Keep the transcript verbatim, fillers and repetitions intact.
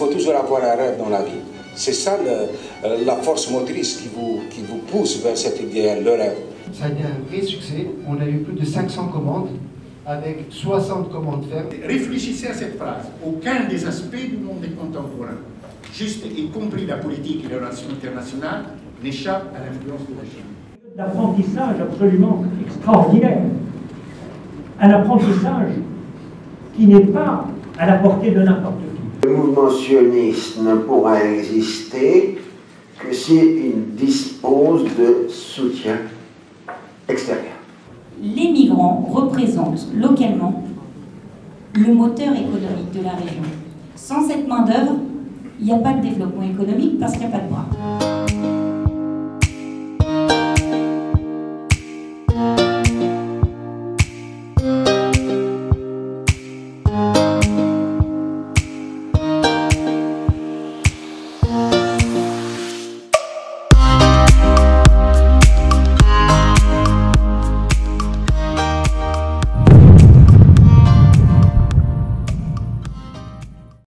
faut toujours avoir un rêve dans la vie. C'est ça le, la force motrice qui vous, qui vous pousse vers cet idéal, le rêve. Ça a été un vrai succès. On a eu plus de cinq cents commandes, avec soixante commandes fermes. Réfléchissez à cette phrase. Aucun des aspects du monde contemporain, juste y compris la politique et les relations internationales, n'échappe à l'influence de la Chine. D'apprentissage absolument extraordinaire. Un apprentissage qui n'est pas à la portée de n'importe qui. Le mouvement sioniste ne pourra exister que s'il dispose de soutien extérieur. Les migrants représentent localement le moteur économique de la région. Sans cette main-d'œuvre, il n'y a pas de développement économique parce qu'il n'y a pas de bras.